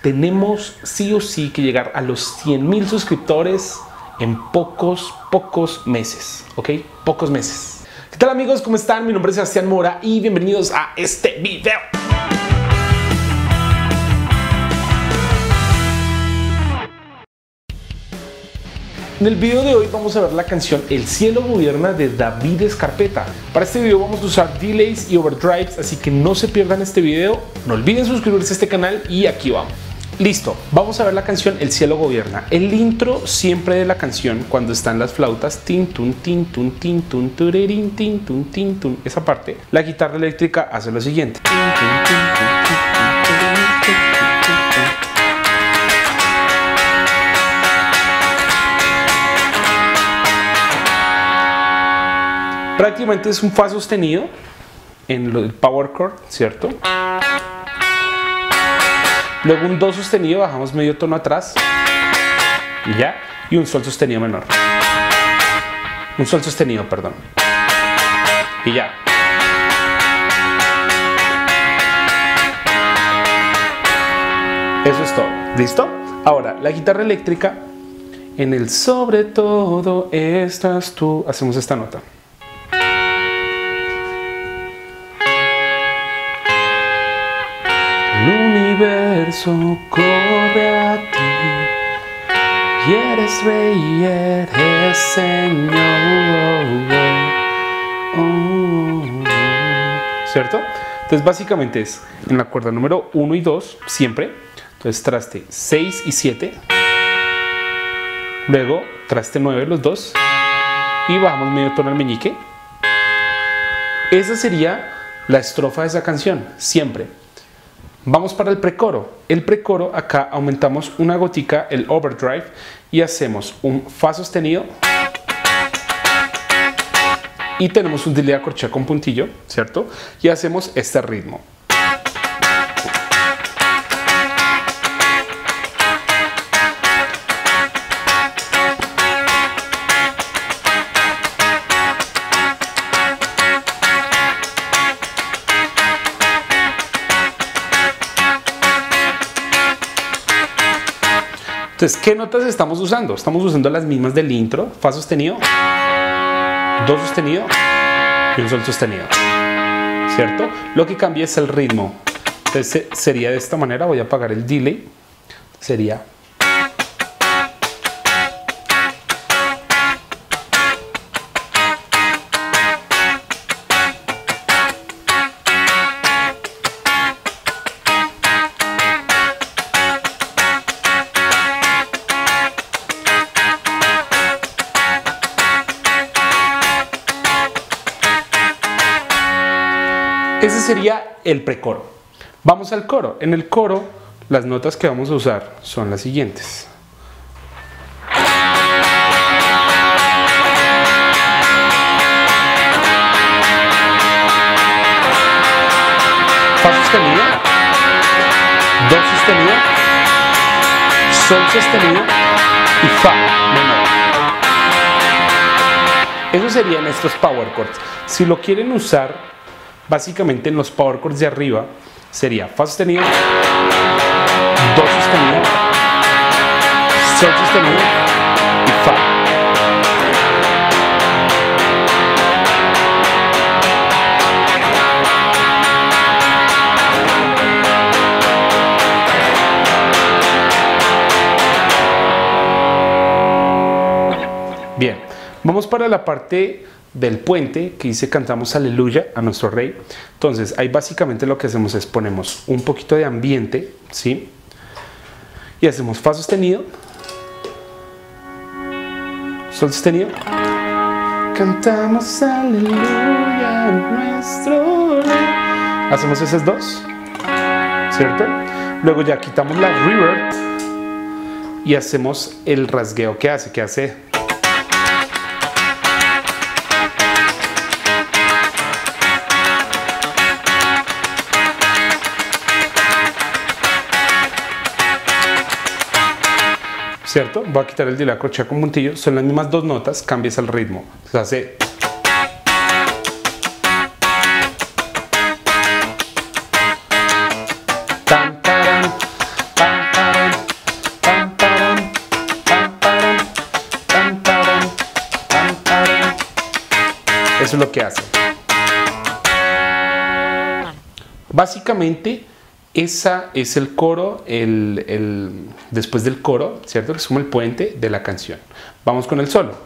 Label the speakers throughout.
Speaker 1: tenemos sí o sí que llegar a los 100,000 suscriptores en pocos meses, ¿ok? Pocos meses. ¿Qué tal, amigos? ¿Cómo están? Mi nombre es Sebastián Mora y bienvenidos a este video. En el video de hoy vamos a ver la canción El cielo gobierna de David Escarpeta. Para este video vamos a usar delays y overdrives, así que no se pierdan este video. No olviden suscribirse a este canal y aquí vamos. Listo, vamos a ver la canción El cielo gobierna. El intro siempre de la canción, cuando están las flautas, tin tun tin tun tin tun turerin tin tun tin tun, esa parte, la guitarra eléctrica hace lo siguiente. Prácticamente es un fa sostenido en el power chord, ¿cierto? Luego un do sostenido, bajamos medio tono atrás y ya, y un sol sostenido menor. Un sol sostenido, perdón. Y ya. Eso es todo. ¿Listo? Ahora, la guitarra eléctrica, en el sobre todo estás tú, hacemos esta nota. El universo corre a ti y eres rey y eres señor. ¿Cierto? Entonces básicamente es en la cuerda número 1 y 2 siempre. Entonces traste 6 y 7. Luego traste 9 los dos y bajamos medio tono al meñique. Esa sería la estrofa de esa canción, siempre. Vamos para el precoro. El precoro, acá aumentamos una gotica el overdrive y hacemos un fa sostenido y tenemos un delay a corchea con puntillo, ¿cierto? Y hacemos este ritmo. Entonces, ¿qué notas estamos usando? Estamos usando las mismas del intro. Fa sostenido, do sostenido y un sol sostenido, ¿cierto? Lo que cambia es el ritmo. Entonces sería de esta manera. Voy a apagar el delay. Sería... Ese sería el precoro. Vamos al coro. En el coro, las notas que vamos a usar son las siguientes. Fa sostenido, do sostenido, sol sostenido y fa menor. Eso serían estos power chords. Si lo quieren usar, básicamente en los power chords de arriba sería fa sostenido, do sostenido, sol sostenido y fa. Bien, vamos para la parte del puente que dice cantamos aleluya a nuestro rey. Entonces ahí básicamente lo que hacemos es ponemos un poquito de ambiente, ¿sí? Y hacemos fa sostenido, sol sostenido, cantamos aleluya a nuestro rey. Hacemos esas dos, ¿cierto? Luego ya quitamos la reverb y hacemos el rasgueo que hace ¿cierto? Voy a quitar el delay a corchea con puntillo. Son las mismas dos notas, cambias el ritmo. Se hace... Tan, taran, tan, tan. Eso es lo que hace. Básicamente, esa es el coro, después del coro, ¿cierto? Que es como el puente de la canción. Vamos con el solo.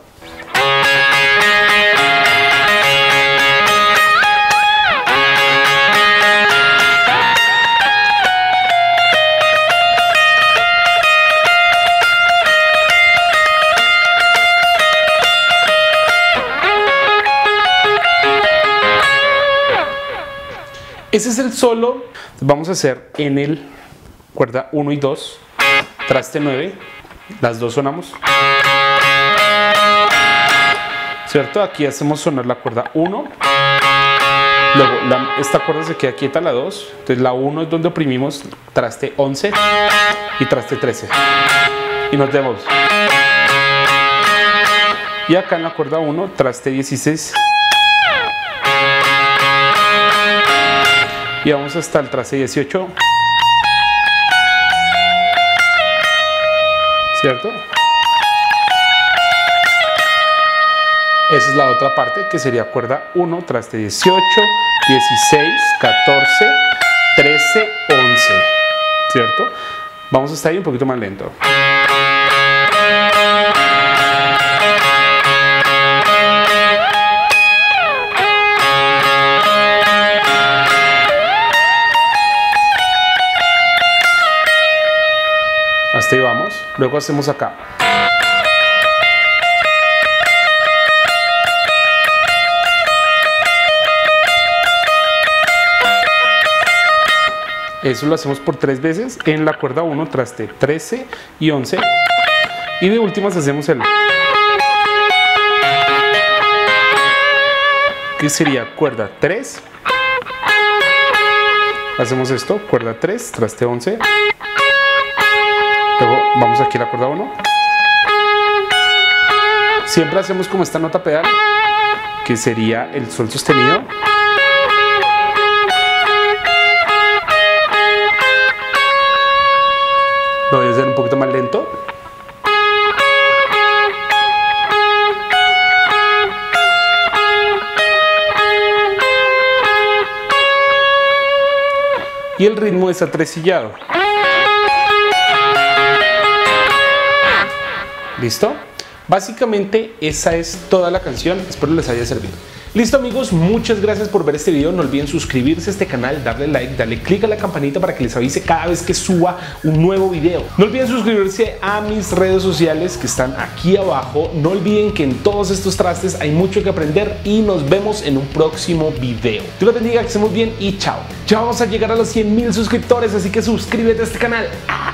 Speaker 1: Ese es el solo. Vamos a hacer en el cuerda 1 y 2, traste 9, las dos sonamos, ¿cierto? Aquí hacemos sonar la cuerda 1, luego esta cuerda se queda quieta, la 2, entonces la 1 es donde oprimimos traste 11 y traste 13 y nos demos. Y acá en la cuerda 1, traste 16. Y vamos hasta el traste 18, ¿cierto? Esa es la otra parte, que sería cuerda 1, traste 18, 16, 14, 13, 11, ¿cierto? Vamos hasta ahí un poquito más lento. Hasta ahí vamos, luego hacemos acá. Eso lo hacemos por 3 veces en la cuerda 1, traste 13 y 11. Y de últimas hacemos el, que sería cuerda 3. Hacemos esto, cuerda 3, traste 11. Luego vamos aquí a la cuerda 1. Siempre hacemos como esta nota pedal, que sería el sol sostenido. Lo voy a hacer un poquito más lento. Y el ritmo es atresillado. ¿Listo? Básicamente esa es toda la canción, espero les haya servido. Listo amigos, muchas gracias por ver este video, no olviden suscribirse a este canal, darle like, darle click a la campanita para que les avise cada vez que suba un nuevo video. No olviden suscribirse a mis redes sociales que están aquí abajo, no olviden que en todos estos trastes hay mucho que aprender y nos vemos en un próximo video. Dios los bendiga, que estemos bien y chao. Ya vamos a llegar a los 100,000 suscriptores, así que suscríbete a este canal.